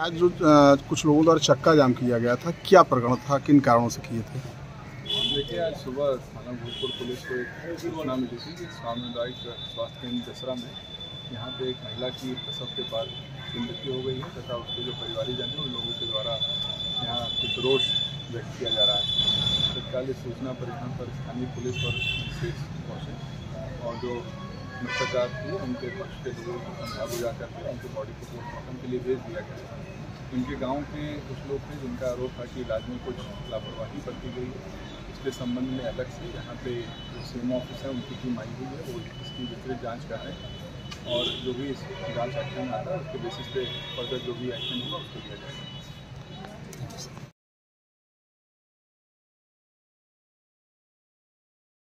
आज जो कुछ लोगों द्वारा चक्का जाम किया गया था, क्या प्रकरण था, किन कारणों से किए थे? देखिए, आज सुबह थाना भूतपुर पुलिस को एक सूचना मिली थी कि सामुदायिक स्वास्थ्य केंद्र दसरा में यहाँ पे एक महिला की प्रसव के बाद मृत्यु हो गई है तथा उसके जो परिवारीजन हैं उन लोगों के द्वारा यहाँ कुछ रोष व्यक्त किया जा रहा है। तत्काल इस सूचना पर यहाँ पर स्थानीय पुलिस और विशेष पहुँचे और जो मृतका थी उनके पक्ष के लोगों को समझा बुझा करके उनकी बॉडी को पोस्टमार्टम के लिए भेज दिया गया। उनके गांव के कुछ लोग थे जिनका आरोप था कि इलाज में कुछ लापरवाही बरती गई है। इसके संबंध में अलग से यहाँ पे जो सीएम ऑफिस है उनकी टीम आई हुई है, वो इसकी विस्तृत जाँच कर रहे हैं और जो भी इस जाँच एक्शन में आता है उसके बेसिस पे फर्दर जो भी एक्शन होगा उसको लिया जाएगा।